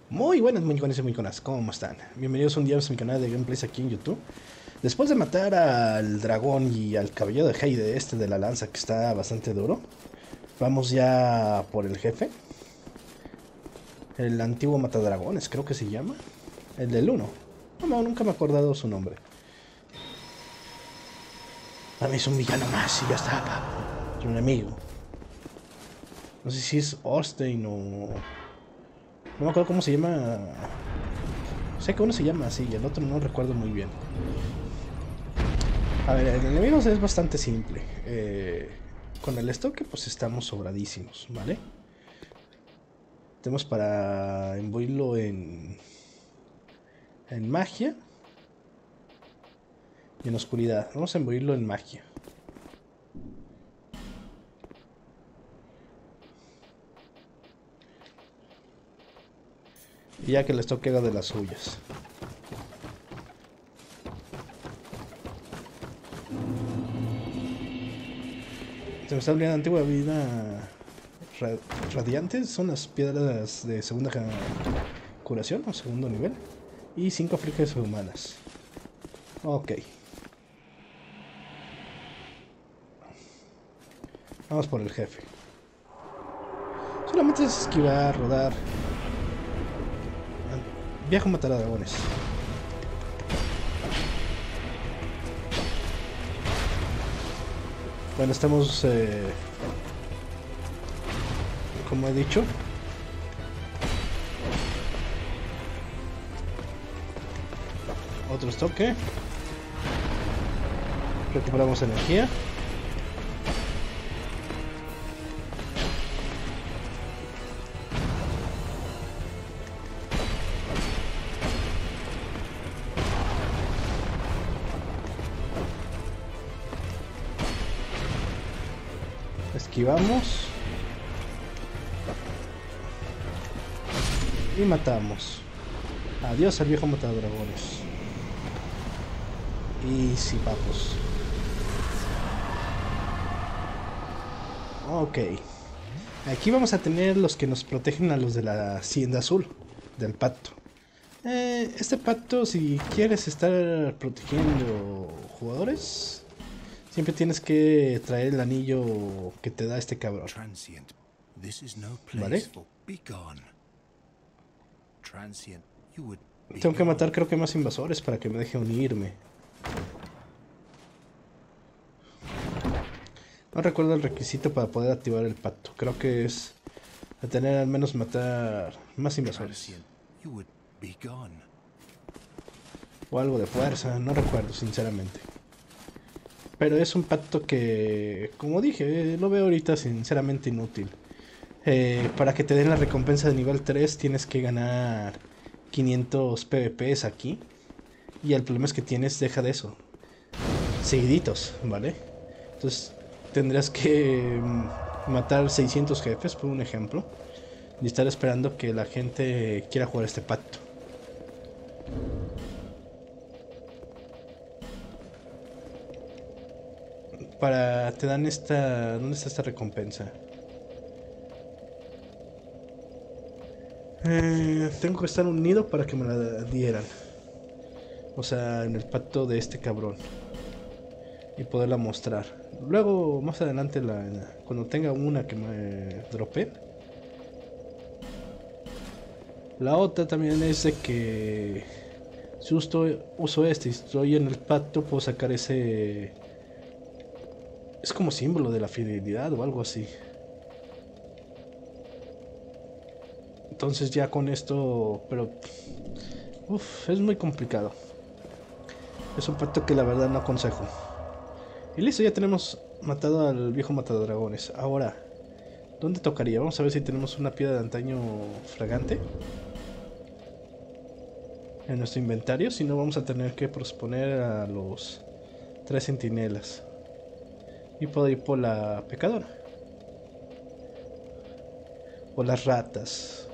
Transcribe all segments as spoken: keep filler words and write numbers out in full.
Muy buenas, muy buenas y muy buenas, ¿cómo están? Bienvenidos un día más a mi canal de gameplays aquí en YouTube. Después de matar al dragón y al caballero de Heide, este de la lanza que está bastante duro, vamos ya por el jefe. El antiguo matadragones, creo que se llama. El del uno. No, no, nunca me he acordado su nombre. A mí es un villano más y ya está, papu. Es un enemigo. No sé si es Orstein o... No me acuerdo cómo se llama. Sé que uno se llama así y el otro no recuerdo muy bien. A ver, el enemigo es bastante simple. Eh, con el estoque pues estamos sobradísimos, ¿vale? Tenemos para imbuirlo en, en magia y en oscuridad. Vamos a imbuirlo en magia. Y ya que el estoque haga de las suyas. Se me está olvidando antigua vida ra radiantes. Son las piedras de segunda curación o segundo nivel. Y cinco fricas humanas. Ok. Vamos por el jefe. Solamente es esquivar, rodar. Viajo a matar a dragones. Bueno, estamos, eh, como he dicho, otro estoque. Recuperamos energía. Esquivamos. Y matamos. Adiós al viejo matadragones. Y sí, papos. Ok. Aquí vamos a tener los que nos protegen a los de la hacienda azul. Del pacto. Eh, este pacto, si quieres estar protegiendo jugadores, siempre tienes que traer el anillo que te da este cabrón. ¿Vale? Tengo que matar creo que más invasores para que me deje unirme. No recuerdo el requisito para poder activar el pacto. Creo que es tener al menos matar más invasores. O algo de fuerza, no recuerdo sinceramente. Pero es un pacto que, como dije, lo veo ahorita sinceramente inútil. Eh, para que te den la recompensa de nivel tres tienes que ganar quinientos PvPs aquí. Y el problema es que tienes, deja de eso, seguiditos, ¿vale? Entonces tendrás que mm, matar seiscientos jefes, por un ejemplo. Y estar esperando que la gente quiera jugar este pacto. Para, te dan esta, ¿dónde está esta recompensa? Eh, tengo que estar unido para que me la dieran. O sea, en el pacto de este cabrón. Y poderla mostrar. Luego, más adelante, la, cuando tenga una que me drope. La otra también es de que si uso, uso este y estoy en el pacto, puedo sacar ese... Es como símbolo de la fidelidad o algo así. Entonces ya con esto... Pero... Uf, es muy complicado. Es un pacto que la verdad no aconsejo. Y listo, ya tenemos matado al viejo matadragones. Ahora, ¿dónde tocaría? Vamos a ver si tenemos una piedra de antaño fragante en nuestro inventario. Si no, vamos a tener que posponer a los tres centinelas. Y puedo ir por la pecadora. O las ratas.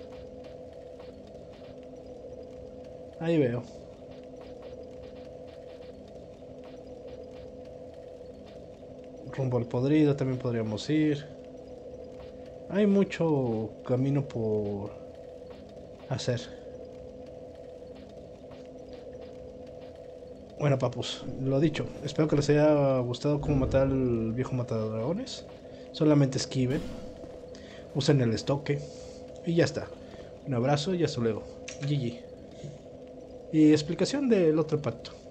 Ahí veo. Rumbo al podrido también podríamos ir. Hay mucho camino por hacer. Bueno, papus, lo dicho. Espero que les haya gustado cómo matar al viejo matadragones. Solamente esquiven, usen el estoque y ya está. Un abrazo y hasta luego. G G. Y explicación del otro pacto.